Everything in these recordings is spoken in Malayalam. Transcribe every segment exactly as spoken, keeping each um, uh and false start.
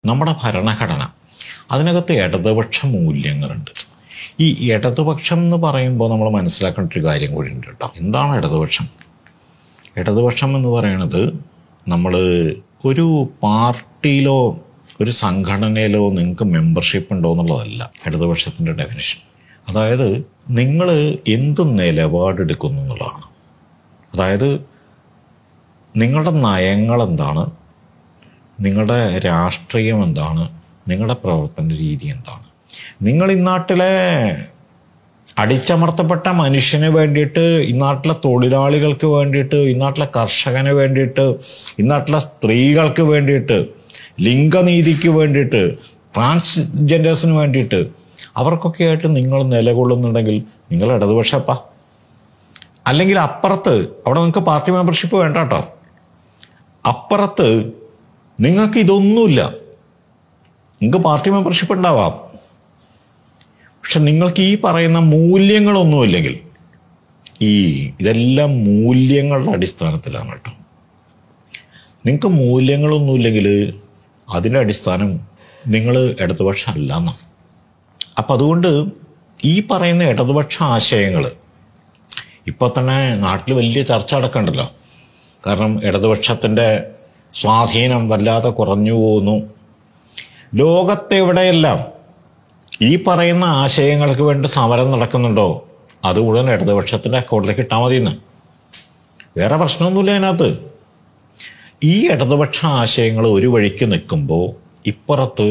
നമ്മുടെ ഭരണഘടന അതിനകത്ത് ഇടതുപക്ഷ മൂല്യങ്ങളുണ്ട്. ഈ ഇടതുപക്ഷം എന്ന് പറയുമ്പോൾ നമ്മൾ മനസ്സിലാക്കേണ്ട ഒരു കാര്യം കൂടി ഉണ്ട് കേട്ടോ. എന്താണ് ഇടതുപക്ഷം? ഇടതുപക്ഷം എന്ന് പറയുന്നത് നമ്മൾ ഒരു പാർട്ടിയിലോ ഒരു സംഘടനയിലോ നിങ്ങൾക്ക് മെമ്പർഷിപ്പ് ഉണ്ടോ എന്നുള്ളതല്ല ഇടതുപക്ഷത്തിൻ്റെ ഡെഫിനിഷൻ. അതായത് നിങ്ങൾ എന്ത് നിലപാടെടുക്കുന്നു എന്നുള്ളതാണ്. അതായത് നിങ്ങളുടെ നയങ്ങൾ എന്താണ്, നിങ്ങളുടെ രാഷ്ട്രീയം എന്താണ്, നിങ്ങളുടെ പ്രവർത്തന രീതി എന്താണ്. നിങ്ങൾ ഇന്നാട്ടിലെ അടിച്ചമർത്തപ്പെട്ട മനുഷ്യന് വേണ്ടിയിട്ട്, ഇന്നാട്ടിലെ തൊഴിലാളികൾക്ക് വേണ്ടിയിട്ട്, ഇന്നാട്ടിലെ കർഷകന് വേണ്ടിയിട്ട്, ഇന്നാട്ടിലെ സ്ത്രീകൾക്ക് വേണ്ടിയിട്ട്, ലിംഗനീതിക്ക് വേണ്ടിയിട്ട്, ട്രാൻസ്ജെൻഡേഴ്സിന് വേണ്ടിയിട്ട് അവർക്കൊക്കെ ആയിട്ട് നിങ്ങൾ നിലകൊള്ളുന്നുണ്ടെങ്കിൽ നിങ്ങൾ ഇടതുപക്ഷപ്പാ. അല്ലെങ്കിൽ അപ്പുറത്ത് അവിടെ നിങ്ങൾക്ക് പാർട്ടി മെമ്പർഷിപ്പ് വേണ്ട കേട്ടോ. അപ്പുറത്ത് നിങ്ങൾക്ക് ഇതൊന്നുമില്ല, നിങ്ങൾക്ക് പാർട്ടി മെമ്പർഷിപ്പ് ഉണ്ടാവാം, പക്ഷെ നിങ്ങൾക്ക് ഈ പറയുന്ന മൂല്യങ്ങളൊന്നുമില്ലെങ്കിൽ, ഈ ഇതെല്ലാം മൂല്യങ്ങളുടെ അടിസ്ഥാനത്തിലാണ് കേട്ടോ. നിങ്ങൾക്ക് മൂല്യങ്ങളൊന്നുമില്ലെങ്കിൽ അതിൻ്റെ അടിസ്ഥാനം നിങ്ങൾ ഇടതുപക്ഷം അല്ല എന്നാണ്. അപ്പം അതുകൊണ്ട് ഈ പറയുന്ന ഇടതുപക്ഷ ആശയങ്ങൾ ഇപ്പോൾ തന്നെ നാട്ടിൽ വലിയ ചർച്ച അടക്കമുണ്ടല്ലോ. കാരണം ഇടതുപക്ഷത്തിൻ്റെ സ്വാധീനം വല്ലാതെ കുറഞ്ഞു പോകുന്നു. ലോകത്തെവിടെയെല്ലാം ഈ പറയുന്ന ആശയങ്ങൾക്ക് വേണ്ടി സമരം നടക്കുന്നുണ്ടോ അത് മുഴുവൻ ഇടതുപക്ഷത്തിൻ്റെ അക്കൗണ്ടിലേക്ക് ഇട്ടാൽ മതിയെന്ന്. വേറെ പ്രശ്നമൊന്നുമില്ല അതിനകത്ത്. ഈ ഇടതുപക്ഷ ആശയങ്ങൾ ഒരു വഴിക്ക് നിൽക്കുമ്പോൾ ഇപ്പുറത്ത്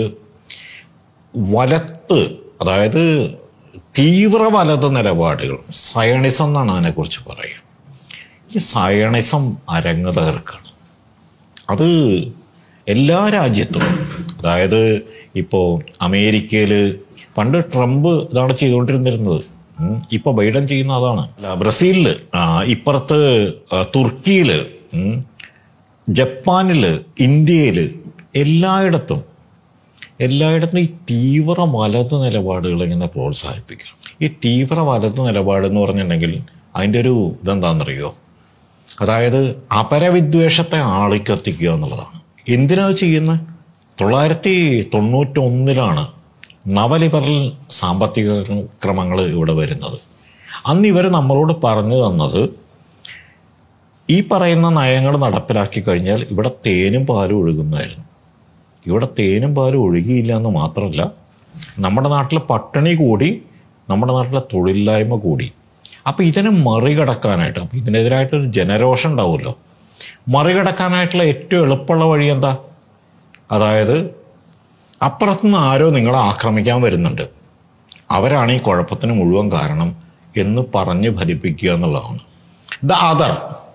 വലത്ത്, അതായത് തീവ്ര വലത് നിലപാടുകൾ, സയണിസം എന്നാണ് അതിനെക്കുറിച്ച് പറയുക. ഈ സയണിസം അരങ്ങ് തകർക്കാണ്. അത് എല്ലാ രാജ്യത്തും, അതായത് ഇപ്പോൾ അമേരിക്കയിൽ പണ്ട് ട്രംപ് ഇതാണ് ചെയ്തുകൊണ്ടിരുന്നിരുന്നത്, ഇപ്പോൾ ബൈഡൻ ചെയ്യുന്ന അതാണ്. ബ്രസീലിൽ, ഇപ്പുറത്ത് തുർക്കിയിൽ, ജപ്പാനിൽ, ഇന്ത്യയിൽ, എല്ലായിടത്തും എല്ലായിടത്തും ഈ തീവ്ര വലത് നിലപാടുകൾ ഇങ്ങനെ പ്രോത്സാഹിപ്പിക്കുക. ഈ തീവ്ര വലത് നിലപാടെന്ന് പറഞ്ഞിട്ടുണ്ടെങ്കിൽ അതിൻ്റെ ഒരു ഇതെന്താണെന്നറിയോ? അതായത് അപരവിദ്വേഷത്തെ ആളിക്കത്തിക്കുക എന്നുള്ളതാണ്. എന്തിനാ ചെയ്യുന്നത്? തൊള്ളായിരത്തി തൊണ്ണൂറ്റി ഒന്നിലാണ് നവലിബറൽ സാമ്പത്തിക ക്രമങ്ങൾ ഇവിടെ വരുന്നത്. അന്ന് ഇവർ നമ്മളോട് പറഞ്ഞു തന്നത് ഈ പറയുന്ന നയങ്ങൾ നടപ്പിലാക്കി കഴിഞ്ഞാൽ ഇവിടെ തേനും പാലും ഒഴുകുന്നതായിരുന്നു. ഇവിടെ തേനും പാലും ഒഴുകിയില്ല എന്ന് മാത്രമല്ല, നമ്മുടെ നാട്ടിലെ പട്ടിണി കൂടി, നമ്മുടെ നാട്ടിലെ തൊഴിലില്ലായ്മ കൂടി. അപ്പം ഇതിനെ മറികടക്കാനായിട്ട്, അപ്പം ഇതിനെതിരായിട്ടൊരു ജനരോഷം ഉണ്ടാവുമല്ലോ, മറികടക്കാനായിട്ടുള്ള ഏറ്റവും എളുപ്പമുള്ള വഴി എന്താ? അതായത് അപ്പുറത്തുനിന്ന് ആരോ നിങ്ങളെ ആക്രമിക്കാൻ വരുന്നുണ്ട്, അവരാണ് ഈ കുഴപ്പത്തിന് മുഴുവൻ കാരണം എന്ന് പറഞ്ഞ് ഫലിപ്പിക്കുക എന്നുള്ളതാണ്. The other,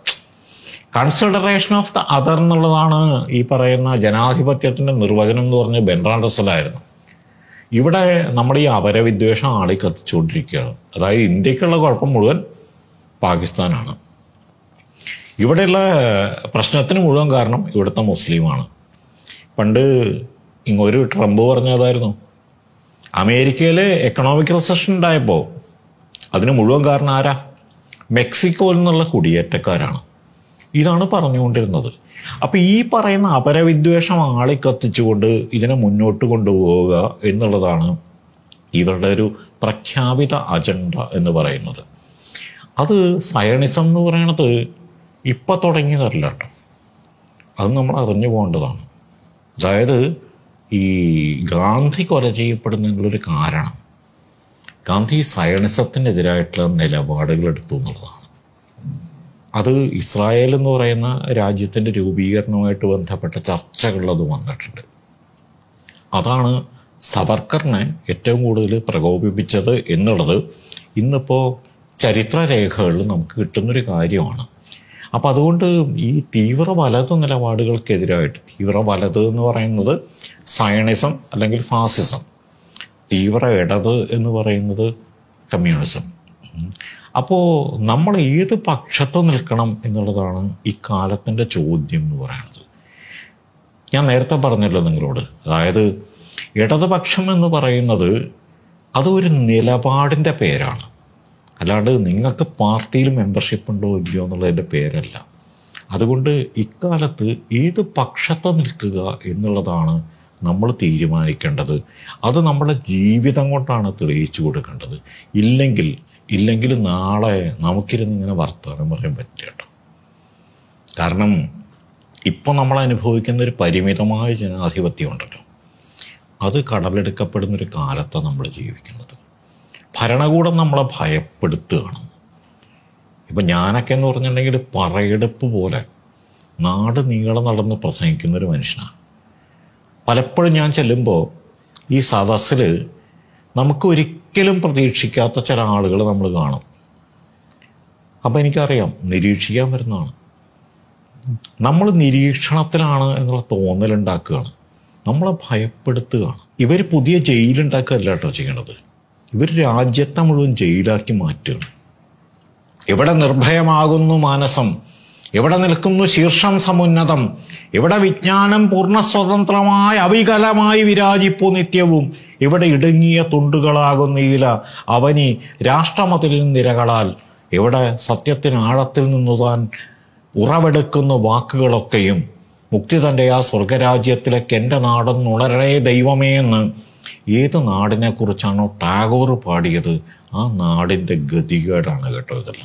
consideration of the other എന്നുള്ളതാണ് ഈ പറയുന്ന ജനാധിപത്യത്തിൻ്റെ നിർവചനം എന്ന് പറഞ്ഞ് ബെർട്രാൻഡ് റസ്സലായിരുന്നു. ഇവിടെ നമ്മുടെ ഈ അപരവിദ്വേഷം ആളി കത്തിച്ചുകൊണ്ടിരിക്കുകയാണ്. അതായത് ഇന്ത്യക്കുള്ള കുഴപ്പം മുഴുവൻ പാകിസ്ഥാനാണ്. ഇവിടെയുള്ള പ്രശ്നത്തിന് മുഴുവൻ കാരണം ഇവിടുത്തെ മുസ്ലിമാണ്. പണ്ട് ഇങ്ങൊരു ട്രംപ് പറഞ്ഞതായിരുന്നു, അമേരിക്കയിൽ എക്കണോമിക് റിസഷൻ ഉണ്ടായപ്പോൾ അതിന് മുഴുവൻ കാരണം ആരാ? മെക്സിക്കോയിൽ നിന്നുള്ള കുടിയേറ്റക്കാരാണ്. ഇതാണ് പറഞ്ഞുകൊണ്ടിരുന്നത്. അപ്പം ഈ പറയുന്ന അപരവിദ്വേഷം ആളി കത്തിച്ചുകൊണ്ട് ഇതിനെ മുന്നോട്ട് കൊണ്ടുപോവുക എന്നുള്ളതാണ് ഇവരുടെ ഒരു പ്രഖ്യാപിത അജണ്ട എന്ന് പറയുന്നത്. അത് സയണിസം എന്ന് പറയുന്നത് ഇപ്പം തുടങ്ങിയതല്ല കേട്ടോ, അത് നമ്മൾ അറിഞ്ഞു പോകേണ്ടതാണ്. അതായത് ഈ ഗാന്ധി കൊല ചെയ്യപ്പെടുന്നതിനുള്ളൊരു കാരണം ഗാന്ധി സയണിസത്തിനെതിരായിട്ടുള്ള നിലപാടുകൾ എടുത്തു എന്നുള്ളതാണ്. അത് ഇസ്രായേൽ എന്ന് പറയുന്ന രാജ്യത്തിൻ്റെ രൂപീകരണവുമായിട്ട് ബന്ധപ്പെട്ട ചർച്ചകളത് വന്നിട്ടുണ്ട്. അതാണ് സവർക്കറിനെ ഏറ്റവും കൂടുതൽ പ്രകോപിപ്പിച്ചത് എന്നുള്ളത് ഇന്നിപ്പോൾ ചരിത്രരേഖകളിൽ നമുക്ക് കിട്ടുന്നൊരു കാര്യമാണ്. അപ്പം അതുകൊണ്ട് ഈ തീവ്ര വലത് നിലപാടുകൾക്കെതിരായിട്ട്, തീവ്ര വലത് എന്ന് പറയുന്നത് സയണിസം അല്ലെങ്കിൽ ഫാസിസം, തീവ്ര ഇടത് എന്ന് പറയുന്നത് കമ്മ്യൂണിസം. അപ്പോൾ നമ്മൾ ഏത് പക്ഷത്ത് നിൽക്കണം എന്നുള്ളതാണ് ഈ കാലത്തിൻ്റെ ചോദ്യം എന്ന് പറയുന്നത്. ഞാൻ നേരത്തെ പറഞ്ഞല്ലോ നിങ്ങളോട്, അതായത് ഇടതുപക്ഷം എന്ന് പറയുന്നത് അതൊരു നിലപാടിൻ്റെ പേരാണ്, അല്ലാണ്ട് നിങ്ങൾക്ക് പാർട്ടിയിൽ മെമ്പർഷിപ്പ് ഉണ്ടോ ഇല്ലയോ എന്നുള്ളതിൻ്റെ പേരല്ല. അതുകൊണ്ട് ഇക്കാലത്ത് ഏത് പക്ഷത്ത് നിൽക്കുക എന്നുള്ളതാണ് നമ്മൾ തീരുമാനിക്കേണ്ടത്. അത് നമ്മുടെ ജീവിതം കൊണ്ടാണ് തെളിയിച്ചു കൊടുക്കേണ്ടത്. ഇല്ലെങ്കിൽ ഇല്ലെങ്കിൽ നാളെ നമുക്കിരുന്ന് ഇങ്ങനെ വർത്തമാനം പറയാൻ പറ്റും കേട്ടോ. കാരണം ഇപ്പോൾ നമ്മൾ അനുഭവിക്കുന്ന ഒരു പരിമിതമായ ജനാധിപത്യം ഉണ്ടല്ലോ, അത് കടലെടുക്കപ്പെടുന്നൊരു കാലത്താണ് നമ്മൾ ജീവിക്കുന്നത്. ഭരണകൂടം നമ്മളെ ഭയപ്പെടുത്തുകയാണ്. ഇപ്പം ഞാനൊക്കെ എന്ന് പറഞ്ഞിട്ടുണ്ടെങ്കിൽ പറയെടുപ്പ് പോലെ നാട് നീളം നടന്ന് പ്രസംഗിക്കുന്നൊരു മനുഷ്യനാണ്. പലപ്പോഴും ഞാൻ ചെല്ലുമ്പോൾ ഈ സദസ്സിൽ നമുക്ക് ഒരിക്കലും പ്രതീക്ഷിക്കാത്ത ചില ആളുകൾ നമ്മൾ കാണും. അപ്പം എനിക്കറിയാം നിരീക്ഷിക്കാൻ വരുന്നതാണ്. നമ്മൾ നിരീക്ഷണത്തിലാണ് എന്നുള്ള തോന്നലുണ്ടാക്കുകയാണ്, നമ്മളെ ഭയപ്പെടുത്തുകയാണ്. ഇവർ പുതിയ ജയിലുണ്ടാക്കുകയല്ല കേട്ടോ ചെയ്യണത്, ഇവർ രാജ്യത്തെ മുഴുവൻ ജയിലാക്കി മാറ്റുകയാണ്. ഇവിടെ നിർഭയമാകുന്നു മാനസം, ഇവിടെ നിൽക്കുന്നു ശീർഷം സമുന്നതം, ഇവിടെ വിജ്ഞാനം പൂർണ്ണ സ്വതന്ത്രമായി അവികലമായി വിരാജിപ്പു നിത്യവും, ഇവിടെ ഇടുങ്ങിയ തുണ്ടുകളാകുന്ന ഈല അവനി രാഷ്ട്രമതിലിൻ നിരകളാൽ, ഇവിടെ സത്യത്തിന് ആഴത്തിൽ നിന്നു താൻ ഉറവെടുക്കുന്ന വാക്കുകളൊക്കെയും മുക്തി തൻ്റെ ആ സ്വർഗരാജ്യത്തിലേക്ക് എൻ്റെ നാടെന്നുണരേ ദൈവമേ എന്ന് ഏത് നാടിനെക്കുറിച്ചാണോ ടാഗോർ പാടിയത് ആ നാടിൻ്റെ ഗതികേടാണ് കേട്ടോ ഇതെല്ലാം.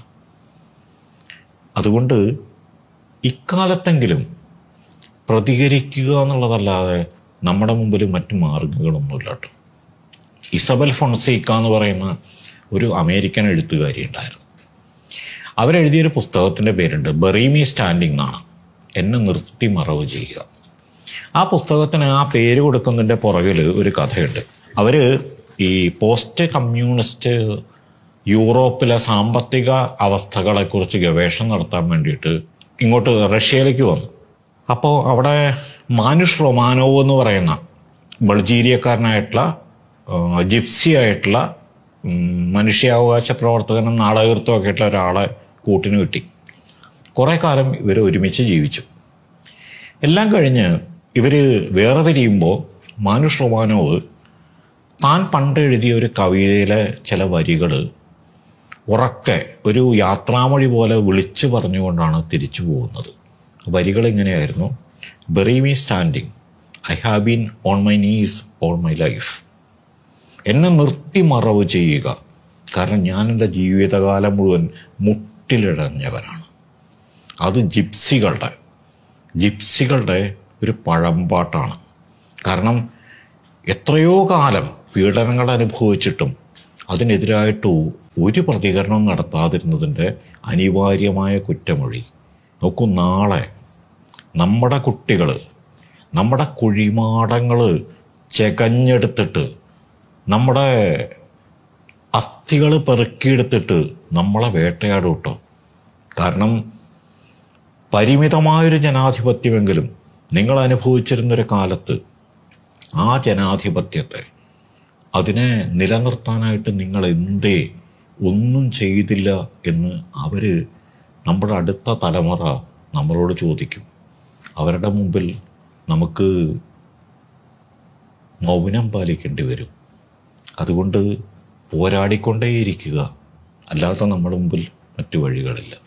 അതുകൊണ്ട് ഇക്കാലത്തെങ്കിലും പ്രതികരിക്കുക എന്നുള്ളതല്ലാതെ നമ്മുടെ മുമ്പിൽ മറ്റു മാർഗങ്ങളൊന്നുമില്ല കേട്ടോ. ഇസബൽ ഫൊൺസേക്ക എന്ന് പറയുന്ന ഒരു അമേരിക്കൻ എഴുത്തുകാരി ഉണ്ടായിരുന്നു. അവരെഴുതിയൊരു പുസ്തകത്തിൻ്റെ പേരുണ്ട് ബറി മീ സ്റ്റാൻഡിങ് എന്നാണ്, എന്നെ നിർത്തി മറവ് ചെയ്യുക. ആ പുസ്തകത്തിന് ആ പേര് കൊടുക്കുന്നതിൻ്റെ പുറകിൽ ഒരു കഥയുണ്ട്. അവർ ഈ പോസ്റ്റ് കമ്മ്യൂണിസ്റ്റ് യൂറോപ്പിലെ സാമ്പത്തിക അവസ്ഥകളെക്കുറിച്ച് ഗവേഷണം നടത്താൻ വേണ്ടിയിട്ട് ഇങ്ങോട്ട് റഷ്യയിലേക്ക് വന്നു. അപ്പോൾ അവിടെ മാനുഷ് റൊമാനോവ് എന്ന് പറയുന്ന ബൾജീരിയക്കാരനായിട്ടുള്ള ജിപ്സി ആയിട്ടുള്ള മനുഷ്യാവകാശ പ്രവർത്തകനും നാടകൃത്തുമൊക്കെ ആയിട്ടുള്ള ഒരാളെ കൂട്ടിന് കിട്ടി. കുറേ കാലം ഇവർ ഒരുമിച്ച് ജീവിച്ചു. എല്ലാം കഴിഞ്ഞ് ഇവർ വേറെ പിരിയുമ്പോൾ മാനുഷ് റൊമാനോവ് താൻ പണ്ട് എഴുതിയ ഒരു കവിതയിലെ ചില വരികൾ ഉറക്കെ ഒരു യാത്രാമൊഴി പോലെ വിളിച്ചു പറഞ്ഞുകൊണ്ടാണ് തിരിച്ചു പോകുന്നത്. വരികൾ ഇങ്ങനെയായിരുന്നു: bury me standing, I have been on my knees all my life. എന്നെ നിർത്തി മറവ് ചെയ്യുക, കാരണം ഞാൻ എൻ്റെ ജീവിതകാലം മുഴുവൻ മുട്ടിലിഴഞ്ഞവനാണ്. അത് ജിപ്സികളുടെ ജിപ്സികളുടെ ഒരു പഴമ്പാട്ടാണ്. കാരണം എത്രയോ കാലം പീഡനങ്ങൾ അനുഭവിച്ചിട്ടും അതിനെതിരായിട്ട് ഒരു പ്രതികരണം നടത്താതിരുന്നതിൻ്റെ അനിവാര്യമായ കുറ്റമൊഴി. നോക്കൂ, നാളെ നമ്മുടെ കുട്ടികൾ നമ്മുടെ കുഴിമാടങ്ങൾ ചെകഞ്ഞെടുത്തിട്ട് നമ്മുടെ അസ്ഥികൾ പെറുക്കിയെടുത്തിട്ട് നമ്മളെ വേട്ടയാടും കേട്ടോ. കാരണം പരിമിതമായൊരു ജനാധിപത്യമെങ്കിലും നിങ്ങൾ അനുഭവിച്ചിരുന്നൊരു കാലത്ത് ആ ജനാധിപത്യത്തെ അതിനെ നിലനിർത്താനായിട്ട് നിങ്ങൾ എന്തേ ഒന്നും ചെയ്തില്ല എന്ന് അവർ നമ്മുടെ അടുത്ത തലമുറ നമ്മളോട് ചോദിക്കും. അവരുടെ മുമ്പിൽ നമുക്ക് മൗനം പാലിക്കേണ്ടി വരും. അതുകൊണ്ട് പോരാടിക്കൊണ്ടേയിരിക്കുക, അല്ലാതെ നമ്മുടെ മുമ്പിൽ മറ്റു വഴികളില്ല.